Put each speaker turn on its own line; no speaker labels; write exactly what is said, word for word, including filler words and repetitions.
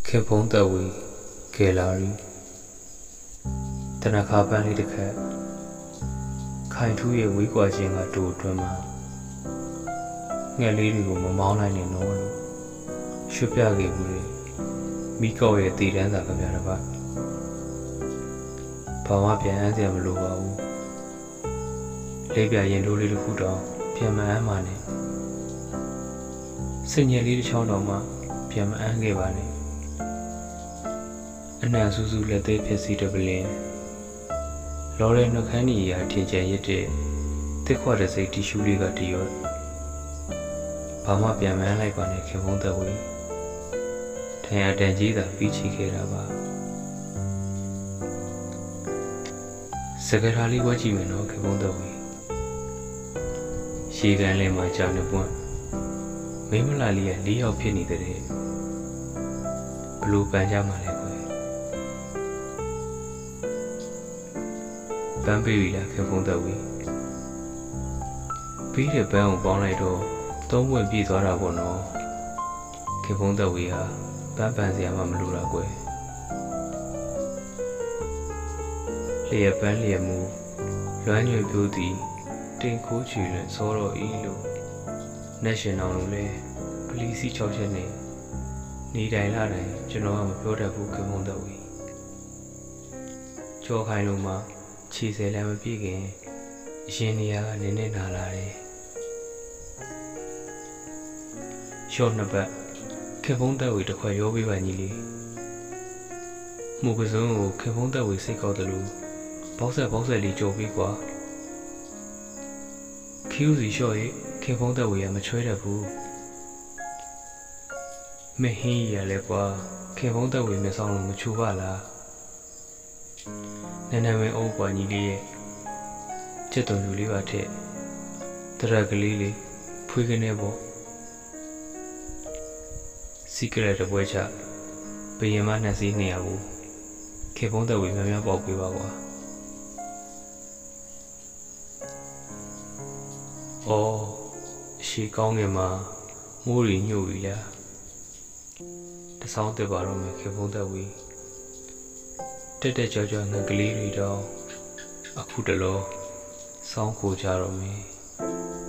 ခေဖုံးသက်ဝီဂေလာရီတနခါပန်းလေးတစ်ခက်ခိုင်ထူးရဲ့ဝေးကွာခြင်းကတူအတွင်းမှာငှက်လေးတွေကိုမမောင်းနိုင်နဲ့နော်လို့ရွှေပြခဲ့ဘူးလေမိကောက်ရဲ့တည်တန်းစာကဗျာတစ်ပတ်ဘာမှပြန်အမ်းစရာမလိုပါဘူးလေးပြရင်တိုးလေးတစ်ခုတောင်ပြန်မအမ်းပါနဲ့စင်ញယ်လေးတစ်ချောင်းတောင်မှပြန်မအမ်းခဲ့ပါနဲ့အနံစူးစူးလက်သေးဖြစ်စီတပလင်းလော်ရဲနှုတ်ခမ်းကြီးရာထင်ကျန်ရတဲ့တစ်ခွက်တဲ့စိတ်တီရှူးလေးကတည်ရောဘာမှပြန်မန်းလိုက်ပါနဲ့ခင်ဖုံးသက်ဝေးထင်ရတန်ကြီးသာပြီးချီခဲ့တာပါစကရာလေးဝတ်ကြည့်မယ်နော်ခင်ဖုံးသက်ဝေးရေကန်လေးမှာကြာနေပွန်းမိမလာလေးကလေးယောက်ဖြစ်နေတဲ့ဘလို့ပန်ကြမှာလဲကွယ်ပန်းပေးပြီလားခင်ဖုံးသက်ဝေးပြီးတဲ့ပန်းကိုပေါင်းလိုက်တော့သုံးပွင့်ပြည့်သွားတာပေါ့နော်ခင်ဖုံးသက်ဝေးဟာပန်းပန်စရာမှမလိုတာကွယ်လျက်ပန်းလျက်မူလွမ်းညွေပြိုးသည်တင်ခိုးချီလွန်စောတော်ဤလို့နက်ရှင်အောင်လို့လဲပလီစီ၆ချက်နဲ့နေတိုင်းလာတိုင်းကျွန်တော်ကမပြောတတ်ဘူးခင်ဖုံးသက်ဝေးကြောခိုင်းလို့မှခြေစဲလည်းမပြည့်ခင်အရှင်နေရာကနည်းနည်းနာလာတယ်ရှော့နှစ်ပတ်ခင်ဖုံးသက်ဝေတစ်ခွက်ရောပေးပါညီလေးမှုကစုံကိုခင်ဖုံးသက်ဝေစိတ်ကောက်တယ်လို့ဘောက်ဆက်ဘောက်ဆက်လေးကြော်ပြီးကွာခီးဦးစီရှော့ရဲ့ခင်ဖုံးသက်ဝေကမချွဲတတ်ဘူးမဟင်းရလဲကွာခင်ဖုံးသက်ဝေမျက်စောင်းလို့မချူပါလားနန်းနန်းမင်းအိုးကွာညီလေးရဲ့ချစ်တော်လူလေးပါထက်တရက်ကလေးလေးဖွေးကနေပေါ့စီကရက်တပွဲချဘယင်မနှစ်စီးနေရဘူးခေဖုံးသက်ဝေများများပေါက်ပေးပါကွာအော်ရှေကောင်းငယ်မှာမိုးရီညှို့ပြီလားတဆောင်းတက်ပါတော့မယ်ခေဖုံးသက်ဝေတက်တက်ကြွကြွငှက်ကလေးတွေတော့အခုတလောစောင်းခိုကြတော့မယ်